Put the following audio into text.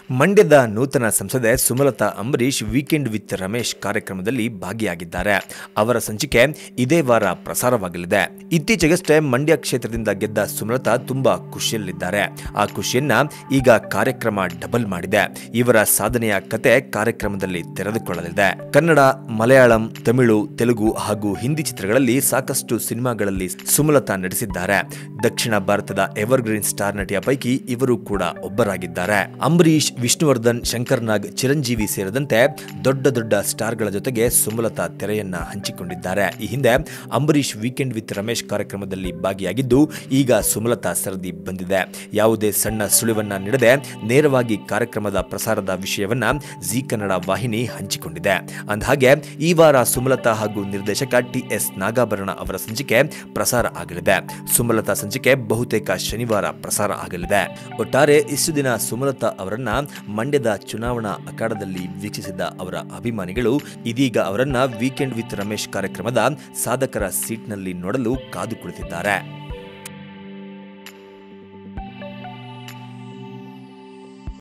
ಮಂಡ್ಯದ ನೂತನ ಸಂಸದೆ ಸುಮಲತಾ ಅಂಬರೀಶ್ ವೀಕೆಂಡ್ ವಿತ್ ರಮೇಶ್ ಕಾರ್ಯಕ್ರಮದಲ್ಲಿ ಭಾಗಿಯಾಗಿದ್ದಾರೆ. ಅವರ ಸಂಚಿಕೆ ಇದೇ ವಾರ ಪ್ರಸಾರವಾಗಲಿದೆ. ಇತ್ತೀಚೆಗಷ್ಟೇ ಮಂಡ್ಯ ಕ್ಷೇತ್ರದಿಂದ ಗೆದ್ದ ಸುಮಲತಾ ತುಂಬಾ ಖುಷಿಯಲ್ಲಿದ್ದಾರೆ. ಆ ಖುಷಿಯನ್ನ ಈಗ ಕಾರ್ಯಕ್ರಮ ಡಬಲ್ ಮಾಡಿದೆ. ಇವರ ಸಾಧನೆಯ ಕತೆ ಕಾರ್ಯಕ್ರಮದಲ್ಲಿ ತೆರೆದುಕೊಳ್ಳಲಿದೆ. ಕನ್ನಡ, ಮಲಯಾಳಂ, ತಮಿಳು, ತೆಲುಗು ಹಾಗೂ ಹಿಂದಿ ಚಿತ್ರಗಳಲ್ಲಿ ಸಾಕಷ್ಟು ಸಿನಿಮಾಗಳಲ್ಲಿ ಸುಮಲತಾ ನಟಿಸಿದ್ದಾರೆ. ದಕ್ಷಿಣ ಭಾರತದ ಎವರ್ಗ್ರೀನ್ ಸ್ಟಾರ್ ನಟಿಯ ಪೈಕಿ ಇವರು ಕೂಡ ಒಬ್ಬರಾಗಿದ್ದಾರೆ. ಅಂಬರೀಶ್, ವಿಷ್ಣುವರ್ಧನ್, ಶಂಕರ್ ನಾಗ್, ಚಿರಂಜೀವಿ ಸೇರಿದಂತೆ ದೊಡ್ಡ ದೊಡ್ಡ ಸ್ಟಾರ್ಗಳ ಜೊತೆಗೆ ಸುಮಲತಾ ತೆರೆಯನ್ನ ಹಂಚಿಕೊಂಡಿದ್ದಾರೆ. ಈ ಹಿಂದೆ ಅಂಬರೀಶ್ ವೀಕೆಂಡ್ ವಿತ್ ರಮೇಶ್ ಕಾರ್ಯಕ್ರಮದಲ್ಲಿ ಭಾಗಿಯಾಗಿದ್ದು, ಈಗ ಸುಮಲತಾ ಸರದಿ ಬಂದಿದೆ. ಯಾವುದೇ ಸಣ್ಣ ಸುಳಿವನ್ನ ನೀಡದೆ ನೇರವಾಗಿ ಕಾರ್ಯಕ್ರಮದ ಪ್ರಸಾರದ ವಿಷಯವನ್ನ ಜಿ ಕನ್ನಡ ವಾಹಿನಿ ಹಂಚಿಕೊಂಡಿದೆ. ಅಂದಹಾಗೆ ಈ ವಾರ ಸುಮಲತಾ ಹಾಗೂ ನಿರ್ದೇಶಕ ಟಿ.ಎಸ್. ನಾಗಾಭರಣ ಅವರ ಸಂಚಿಕೆ ಪ್ರಸಾರ ಆಗಲಿದೆ. ಸುಮಲತಾ ಸಂಚಿಕೆ ಬಹುತೇಕ ಶನಿವಾರ ಪ್ರಸಾರ ಆಗಲಿದೆ. ಒಟ್ಟಾರೆ ಇಷ್ಟು ದಿನ ಸುಮಲತಾ ಅವರನ್ನ ಮಂಡ್ಯದ ಚುನಾವಣಾ ಅಖಾಡದಲ್ಲಿ ವೀಕ್ಷಿಸಿದ ಅವರ ಅಭಿಮಾನಿಗಳು ಇದೀಗ ಅವರನ್ನ ವೀಕೆಂಡ್ ವಿತ್ ರಮೇಶ್ ಕಾರ್ಯಕ್ರಮದ ಸಾಧಕರ ಸೀಟ್ನಲ್ಲಿ ನೋಡಲು ಕಾದು ಕುಳಿತಿದ್ದಾರೆ.